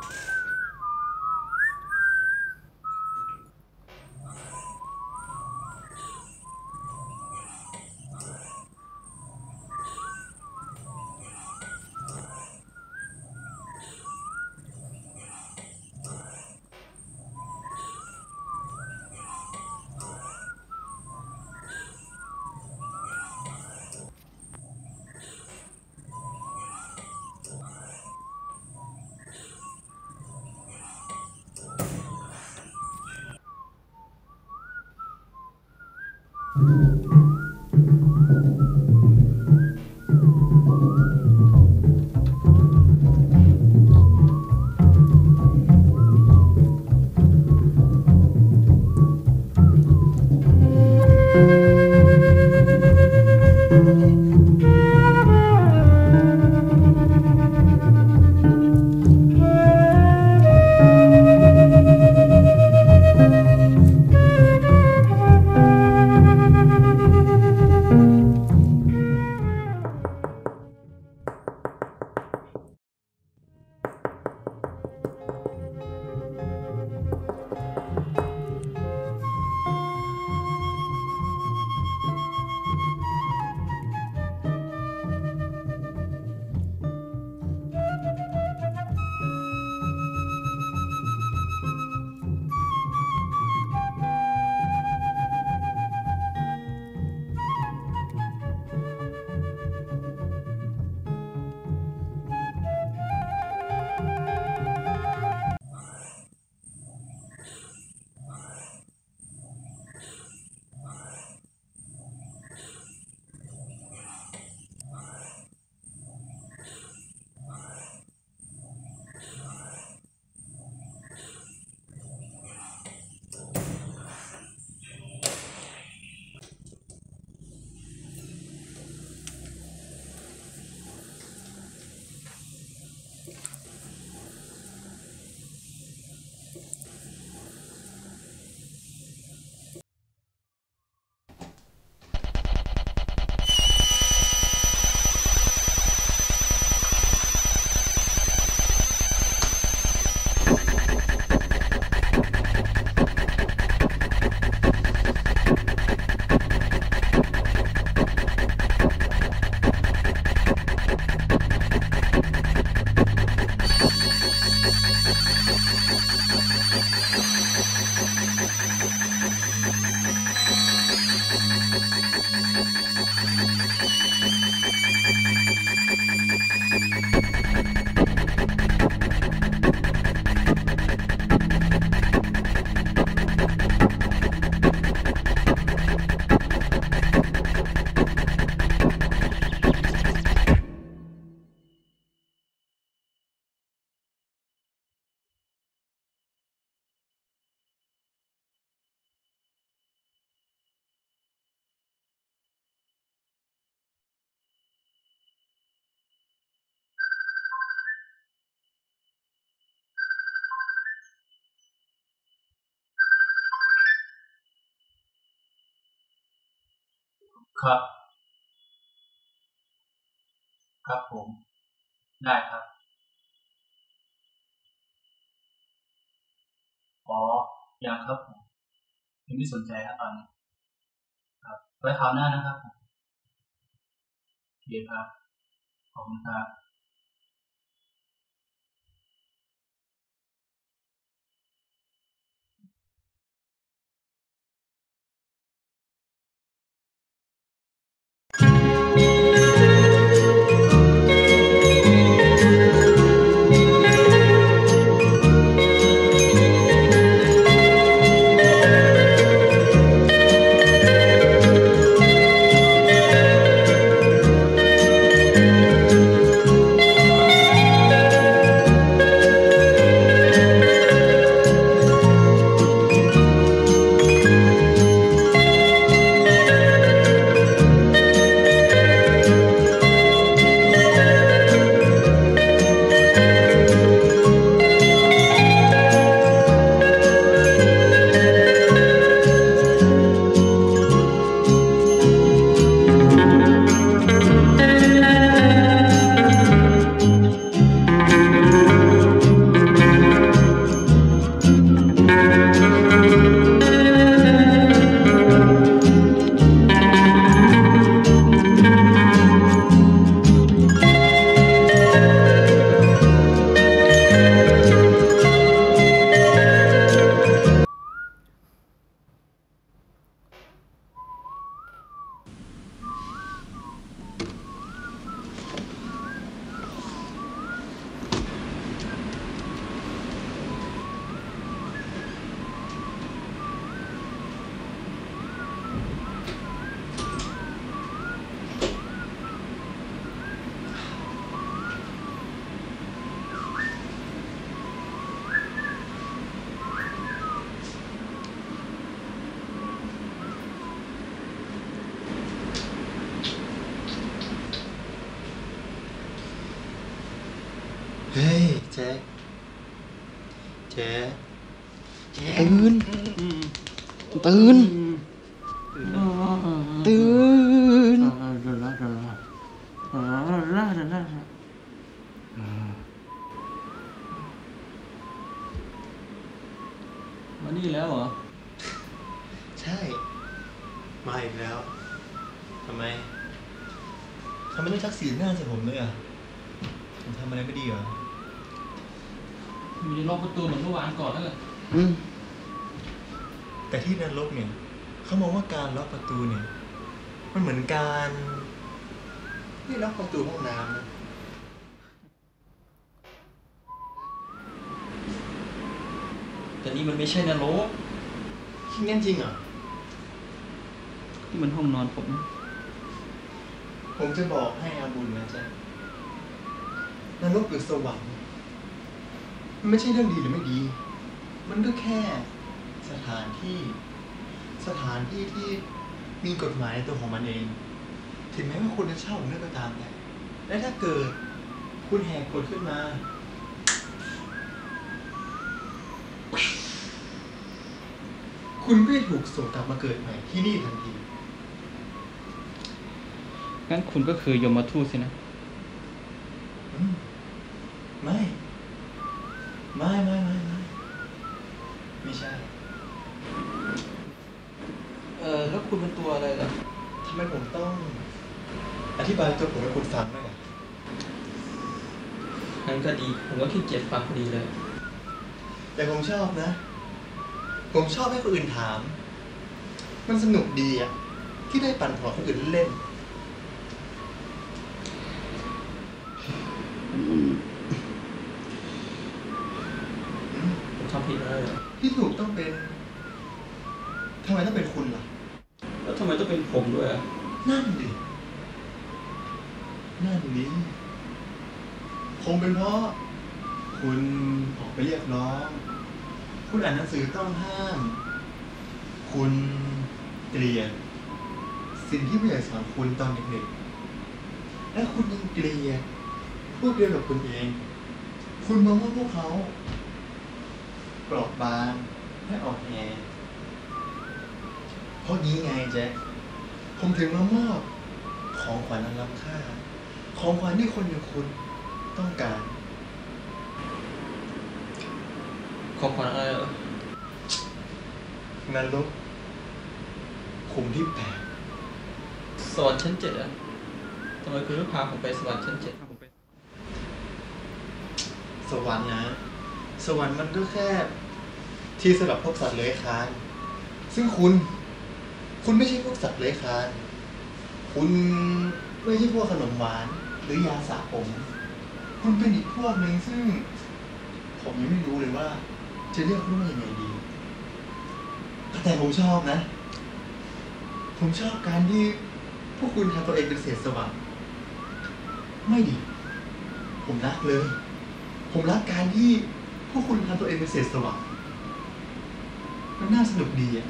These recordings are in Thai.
ครับครับผมได้ครับอ๋อยังครับผมยังไม่สนใจครับตอนนี้ครับไว้คราวหน้านะครับผมโอเคครับขอบคุณครับเฮ้ยแจ๊คตื่นตื่นตื่นมานี่แล้วเหรอใช่มาอีกแล้วทำไมต้องชักสีหน้าใส่ผมด้วยอ่ะผมทำอะไรไม่ดีเหรอมีล็อกประตูเหมือนเมื่อวานก่อนแล้วเหรอแต่ที่นรกเนี่ยเขามองว่าการล็อกประตูเนี่ยมันเหมือนการไม่ล็อกประตูห้องน้ำนะแต่นี่มันไม่ใช่นรกคิดงั้นจริงเหรอนี่มันห้องนอนผมผมจะบอกให้อาบุญนะจ๊ะนรกหรือสวรรค์มันไม่ใช่เรื่องดีหรือไม่ดี มันก็แค่สถานที่ที่มีกฎหมายในตัวของมันเอง ถึงแม้ว่าคุณจะเช่าหรือไม่ก็ตามแต่และถ้าเกิดคุณแหกกฎขึ้นมา คุณก็จะถูกส่งกลับมาเกิดใหม่ที่นี่ทันทีงั้นคุณก็คือยมทูตสินะไม่ใช่แล้วคุณเป็นตัวอะไรล่ะทำไมผมต้องอธิบายตัวผมให้คุณฟังด้วยอ่ะงั้นก็ดี ผมก็ขี้เกียจฟังพอดีเลยแต่ผมชอบนะ ผมชอบให้คนอื่นถาม มันสนุกดีอ่ะ ที่ได้ปั่นหัวคนอื่นเล่นผมทำผิดอะไรเหรอที่ถูกต้องเป็นทำไมต้องเป็นคุณล่ะแล้วทำไมต้องเป็นผมด้วยอ่ะนั่นดิคงเป็นเพราะคุณออกไปเรียกร้อง คุณอ่านหนังสือต้องห้าม คุณเกลียดสิ่งที่ผู้ใหญ่สอนคุณตอนเด็กๆ และคุณยังเกลียดพวกเดียวกับคุณเอง คุณมองว่าพวกเขาเปราะบางและอ่อนแอเพราะงี้ไงแจ๊คผมถึงมามอบของขวัญอันล้ำค่า ของขวัญที่คนอย่างคุณต้องการของขวัญอะไรเหรอนรกขุมที่สวรรค์ชั้น7อ่ะทำไมคุณไม่พาผมไปสวรรค์ชั้น7 8สวรรค์นะ สวรรค์มันก็แค่ที่สำหรับพวกสัตว์เลื้อยคลาน ซึ่งคุณไม่ใช่พวกสัตว์เลื้อยคลาน คุณไม่ใช่พวกขนมหวานหรือยาสระผม คุณเป็นอีกพวกหนึ่งซึ่ง ผมยังไม่รู้เลยว่า จะเรียกคุณว่ายังไงดี แต่ผมชอบนะ ผมชอบการที่พวกคุณทำตัวเองเป็นเศษสวรรค์ไม่ดี ผมรักเลย ผมรักการที่พวกคุณทำตัวเองเป็นเศษสวรรค์มันน่าสนุกดีอ่ะ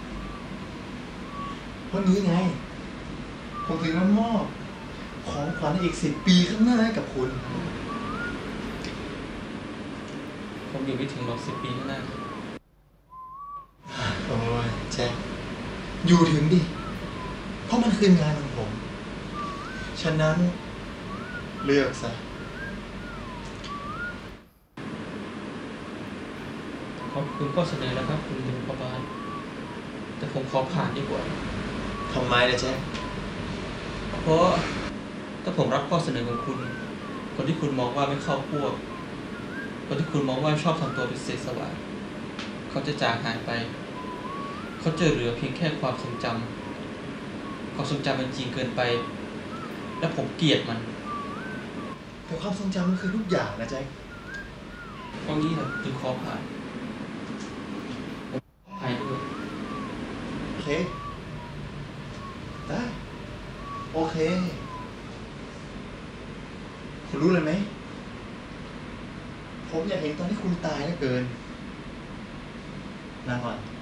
เพราะนี้ไง ผมถึงมามอบของขวัญในอีก10 ปีข้างหน้าให้กับคุณผมอยู่ไม่ถึงหรอก10 ปีข้างหน้าโอ้ยแจ็คอยู่ถึงดิ เพราะมันคืองานของผม ฉะนั้นเลือกซะขอบคุณข้อเสนอแล้วครับ คุณเป็นพ่อบ้าน แต่ผมขอผ่านดีกว่าทำไมล่ะแจ็คเพราะถ้าผมรับข้อเสนอของคุณ คนที่คุณมองว่าไม่เข้าพวก คนที่คุณมองว่าชอบทำตัวเป็นเศษสวะเขาจะจากหายไป เขาจะเหลือเพียงแค่ความทรงจำความทรงจำมันจริงเกินไป และผมเกลียดมันแต่ความทรงจำมันคือทุกอย่างนะแจ็คเพราะงี้แหละจึงขอผ่านหายด้วยโอเค ได้ โอเค คุณรู้เลยไหม ผมอยากเห็นตอนที่คุณตายเหลือเกินลาก่อน